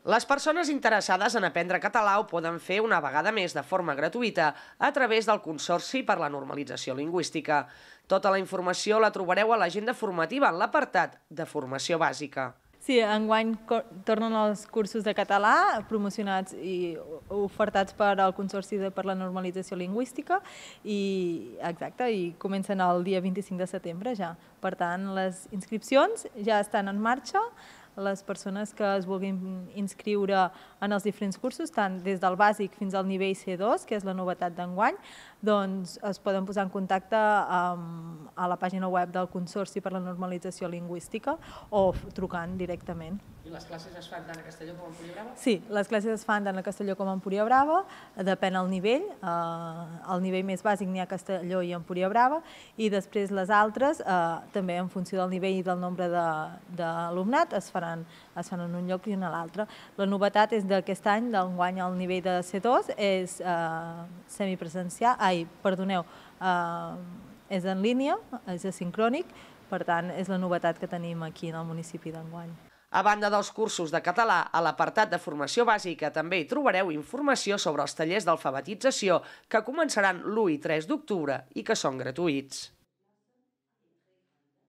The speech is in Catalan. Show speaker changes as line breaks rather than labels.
Les persones interessades en aprendre català ho poden fer una vegada més de forma gratuïta a través del Consorci per la Normalització Lingüística. Tota la informació la trobareu a l'agenda formativa en l'apartat de formació bàsica.
Sí, enguany tornen els cursos de català promocionats i ofertats per al Consorci per la Normalització Lingüística i comencen el dia 25 de setembre ja. Per tant, les inscripcions ja estan en marxa. Les persones que es vulguin inscriure en els diferents cursos, tant des del bàsic fins al nivell C2, que és la novetat d'enguany, doncs es poden posar en contacte a la pàgina web del Consorci per la Normalització Lingüística o trucant directament.
I les classes es fan tant a Castelló com a Empuriabrava?
Sí, les classes es fan tant a Castelló com a Empuriabrava, depèn del nivell. Al nivell més bàsic n'hi ha Castelló i Empuriabrava, i després les altres, també en funció del nivell i del nombre d'alumnat, es faran en un lloc i en l'altre. La novetat és d'aquest any, d'enguany al nivell de C2, és semipresencial, és en línia, és asincrònic, per tant, és la novetat que tenim aquí en el municipi d'enguany.
A banda dels cursos de català, a l'apartat de formació bàsica també hi trobareu informació sobre els tallers d'alfabetització que començaran l'1 i 3 d'octubre i que són gratuïts.